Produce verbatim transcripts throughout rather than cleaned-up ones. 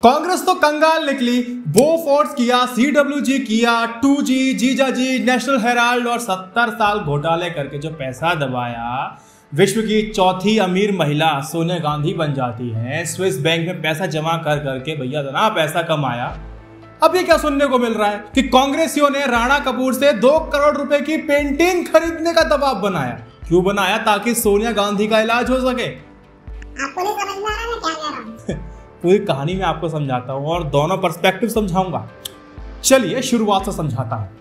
कांग्रेस तो कंगाल निकली, बोफोर्स किया, सीडब्ल्यूजी किया, टू जी, जीजाजी, नेशनल हेराल्ड और सत्तर साल घोटाले करके जो पैसा दबाया, विश्व की चौथी अमीर महिला सोनिया गांधी बन जाती है। स्विस बैंक में पैसा जमा कर करके भैया इतना पैसा कमाया। अब ये क्या सुनने को मिल रहा है कि कांग्रेसियों ने राणा कपूर से दो करोड़ रुपए की पेंटिंग खरीदने का दबाव बनाया। क्यों बनाया? ताकि सोनिया गांधी का इलाज हो सके। आपको नहीं समझ में आ रहा मैं क्या कह रहा हूं? पूरी कहानी में आपको समझाता हूं और दोनों पर्सपेक्टिव समझाऊंगा। चलिए शुरुआत से समझाता हूं।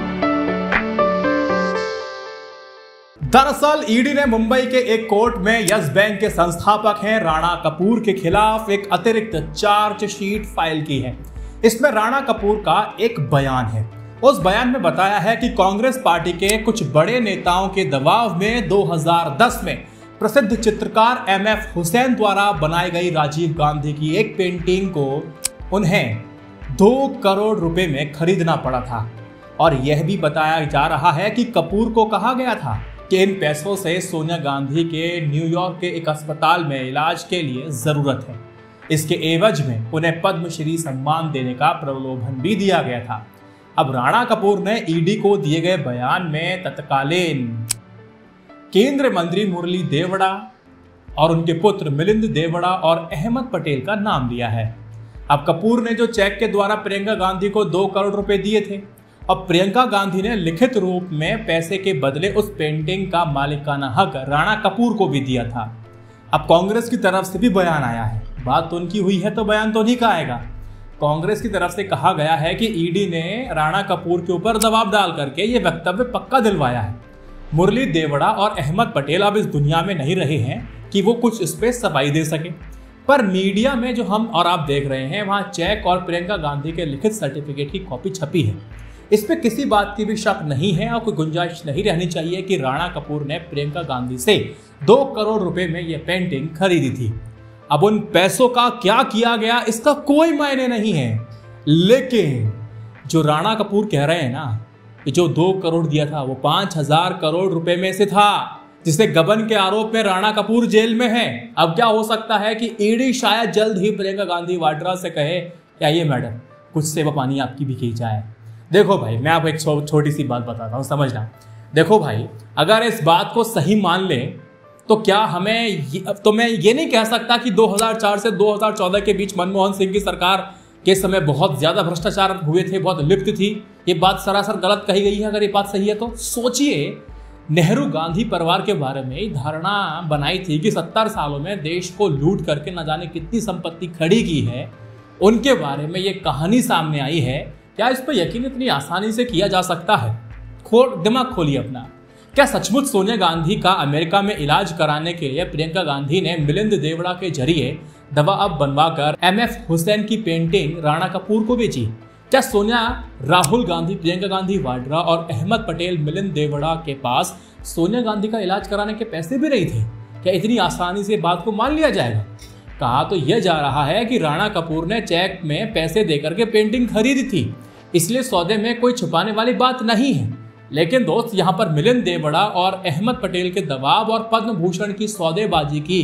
दरअसल ईडी ने मुंबई के एक कोर्ट में यस बैंक के संस्थापक हैं राणा कपूर के खिलाफ एक अतिरिक्त चार्जशीट फाइल की है। इसमें राणा कपूर का एक बयान है। उस बयान में बताया है कि कांग्रेस पार्टी के कुछ बड़े नेताओं के दबाव में दो हज़ार दस में प्रसिद्ध चित्रकार एम एफ हुसैन द्वारा बनाई गई राजीव गांधी की एक पेंटिंग को उन्हें दो करोड़ रुपए में खरीदना पड़ा था। और यह भी बताया जा रहा है कि कपूर को कहा गया था कि इन पैसों से सोनिया गांधी के न्यूयॉर्क के एक अस्पताल में इलाज के लिए जरूरत है। इसके एवज में उन्हें पद्मश्री सम्मान देने का प्रलोभन भी दिया गया था। अब राणा कपूर ने ईडी को दिए गए बयान में तत्कालीन केंद्रीय मंत्री मुरली देवड़ा और उनके पुत्र मिलिंद देवड़ा और अहमद पटेल का नाम लिया है। अब कपूर ने जो चेक के द्वारा प्रियंका गांधी को दो करोड़ रुपए दिए थे, अब प्रियंका गांधी ने लिखित रूप में पैसे के बदले उस पेंटिंग का मालिकाना हक राणा कपूर को भी दिया था। अब कांग्रेस की तरफ से भी बयान आया है। बात तो उनकी हुई है तो बयान तो नहीं का आएगा। कांग्रेस की तरफ से कहा गया है कि ईडी ने राणा कपूर के ऊपर दबाव डाल करके ये वक्तव्य पक्का दिलवाया है। मुरली देवड़ा और अहमद पटेल अब इस दुनिया में नहीं रहे हैं कि वो कुछ इस पे सफाई दे सके, पर मीडिया में जो हम और आप देख रहे हैं वहां चेक और प्रियंका गांधी के लिखित सर्टिफिकेट की कॉपी छपी है। इस पे किसी बात की भी शक नहीं है और कोई गुंजाइश नहीं रहनी चाहिए कि राणा कपूर ने प्रियंका गांधी से दो करोड़ रुपए में यह पेंटिंग खरीदी थी। अब उन पैसों का क्या किया गया इसका कोई मायने नहीं है, लेकिन जो राणा कपूर कह रहे हैं ना कि जो दो करोड़ दिया था वो पांच हजार करोड़ रुपए में से था, जिसे गबन के आरोप में राणा कपूर जेल में है। अब क्या हो सकता है कि ईडी शायद जल्द ही प्रियंका गांधी वाड्रा से कहे क्या ये मैडम कुछ सेवा पानी आपकी भी की जाए। देखो भाई, मैं आपको एक छोटी सी बात बताता हूँ, समझना। देखो भाई, अगर इस बात को सही मान लें तो क्या हमें तो मैं ये नहीं कह सकता कि दो हज़ार चार से दो हज़ार चौदह के बीच मनमोहन सिंह की सरकार के समय बहुत ज्यादा भ्रष्टाचार हुए थे, बहुत लिप्त थी। ये बात सरासर गलत कही गई है। अगर ये बात सही है तो सोचिए, नेहरू गांधी परिवार के बारे में धारणा बनाई थी कि सत्तर सालों में देश को लूट करके न जाने कितनी संपत्ति खड़ी की है, उनके बारे में ये कहानी सामने आई है। क्या इस पर यकीन इतनी आसानी से किया जा सकता है? खोल दिमाग खोलिए अपना। क्या सचमुच सोनिया गांधी का अमेरिका में इलाज कराने के लिए प्रियंका गांधी ने मिलिंद देवड़ा के जरिए दवा अब बनवाकर एम एफ हुसैन की पेंटिंग राणा कपूर को बेची? क्या सोनिया, राहुल गांधी, प्रियंका गांधी वाड्रा और अहमद पटेल मिलिंद देवड़ा के पास सोनिया गांधी का इलाज कराने के पैसे भी नहीं थे? क्या इतनी आसानी से बात को मान लिया जाएगा? कहा तो यह जा रहा है कि राणा कपूर ने चेक में पैसे देकर के पेंटिंग खरीदी थी, इसलिए सौदे में कोई छुपाने वाली बात नहीं है। लेकिन दोस्त, यहाँ पर मिलिंद देवड़ा और अहमद पटेल के दबाव और पद्म भूषण की सौदेबाजी की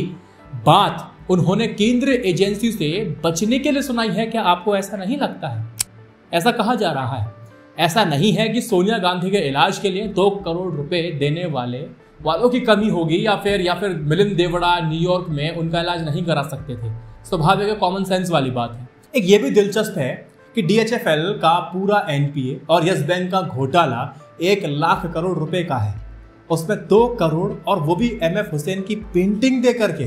बात उन्होंने केंद्रीय एजेंसी से बचने के लिए सुनाई है। क्या आपको ऐसा नहीं लगता है? ऐसा कहा जा रहा है। ऐसा नहीं है कि सोनिया गांधी के इलाज के लिए दो करोड़ रुपए देने वाले वालों की कमी होगी या फिर या फिर मिलिंद देवड़ा न्यूयॉर्क में उनका इलाज नहीं करा सकते थे। स्वाभाविक है, कॉमन सेंस वाली बात है। एक ये भी दिलचस्प है कि डी एच एफ एल का पूरा एन पी ए और यस बैंक का घोटाला एक लाख करोड़ रुपए का है, उसमें दो करोड़ और वो भी एम एफ हुसैन की पेंटिंग दे करके।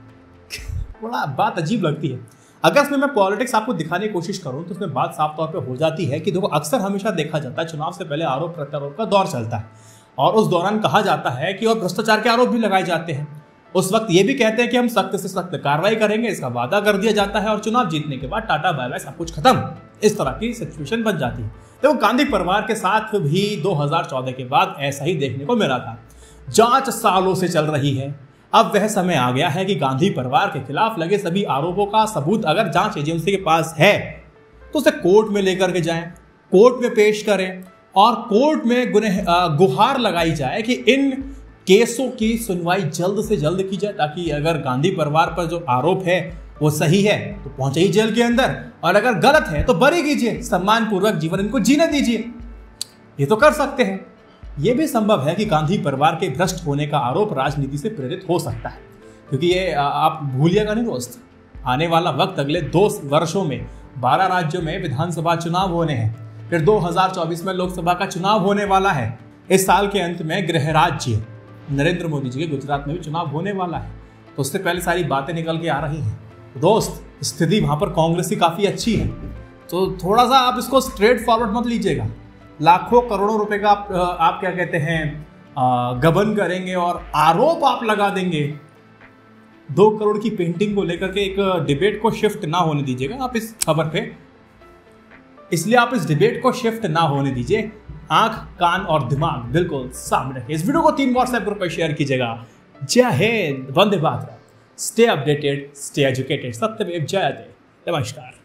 बड़ा बात अजीब लगती है। अगर इसमें मैं पॉलिटिक्स आपको दिखाने की कोशिश करूं तो उसमें बात साफ तौर पे हो जाती है कि देखो, अक्सर हमेशा देखा जाता है चुनाव से पहले आरोप प्रत्यारोप का दौर चलता है और उस दौरान कहा जाता है कि और भ्रष्टाचार के आरोप भी लगाए जाते हैं। उस वक्त ये भी कहते हैं कि हम सख्त से सख्त कार्रवाई करेंगे, इसका वादा कर दिया जाता है और चुनाव जीतने के बाद टाटा बाय बाय सब कुछ खत्म। इस तरह की सिचुएशन बन जाती है। देखो, गांधी परिवार के साथ भी दो हज़ार चौदह के बाद ऐसा ही देखने को मिला था। जांच सालों से चल रही है। अब वह समय आ गया है कि गांधी परिवार के खिलाफ लगे सभी आरोपों का सबूत अगर जांच एजेंसी के पास है तो उसे कोर्ट में लेकर के जाएं, कोर्ट में पेश करें और कोर्ट में गुनह गुहार लगाई जाए कि इन केसों की सुनवाई जल्द से जल्द की जाए, ताकि अगर गांधी परिवार पर जो आरोप है वो सही है तो पहुंचाइए जेल के अंदर, और अगर गलत है तो बरी कीजिए, सम्मान पूर्वक जीवन इनको जीने दीजिए। ये तो कर सकते हैं। ये भी संभव है कि गांधी परिवार के भ्रष्ट होने का आरोप राजनीति से प्रेरित हो सकता है, क्योंकि ये आप भूलिएगा नहीं दोस्त, आने वाला वक्त अगले दो वर्षों में बारह राज्यों में विधानसभा चुनाव होने हैं, फिर दो हज़ार चौबीस में लोकसभा का चुनाव होने वाला है। इस साल के अंत में गृह राज्य नरेंद्र मोदी जी के गुजरात में भी चुनाव होने वाला है, तो उससे पहले सारी बातें निकल के आ रही हैं। दोस्त, स्थिति वहां पर कांग्रेस की काफी अच्छी है, तो थोड़ा सा आप इसको स्ट्रेट फॉरवर्ड मत लीजिएगा। लाखों करोड़ों रुपए का आप, आप क्या कहते हैं गबन करेंगे और आरोप आप लगा देंगे। दो करोड़ की पेंटिंग को लेकर के एक डिबेट को शिफ्ट ना होने दीजिएगा आप इस खबर पे, इसलिए आप इस डिबेट को शिफ्ट ना होने दीजिए। आंख, कान और दिमाग बिल्कुल सामने रखिए। इस वीडियो को तीन व्हाट्सएप ग्रुप पर शेयर कीजिएगा। जय हिंद, वंदे मातरम, स्टे अपडेटेड, स्टे एजुकेटेड, सत्यमेव जयते। नमस्कार।